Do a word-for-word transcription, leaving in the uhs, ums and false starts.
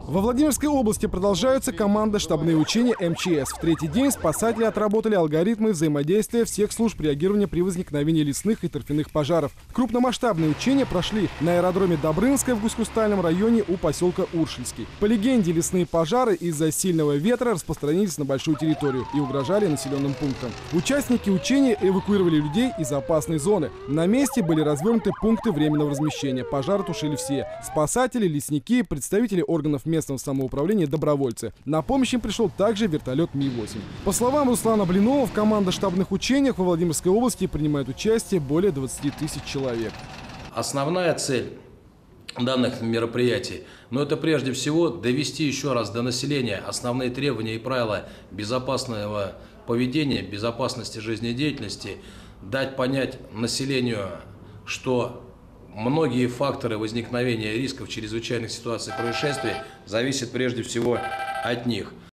Во Владимирской области продолжаются командно-штабные учения эм че эс. В третий день спасатели отработали алгоритмы взаимодействия всех служб реагирования при возникновении лесных и торфяных пожаров. Крупномасштабные учения прошли на аэродроме Добрынское в Гусь-Хрустальном районе у поселка Уршельский. По легенде, лесные пожары из-за сильного ветра распространились на большую территорию и угрожали населенным пунктам. Участники учения эвакуировали людей из опасной зоны. На месте были развернуты пункты временного размещения. Пожары тушили все – спасатели, лесники, представители органов местного самоуправления, добровольцы. На помощь им пришел также вертолет Ми восемь. По словам Руслана Блинова, в командно-штабных учениях во Владимирской области принимают участие более двадцати тысяч человек. Основная цель данных мероприятий, но это прежде всего довести еще раз до населения основные требования и правила безопасного поведения, безопасности жизнедеятельности, дать понять населению, что многие факторы возникновения рисков чрезвычайных ситуаций, происшествий зависят прежде всего от них.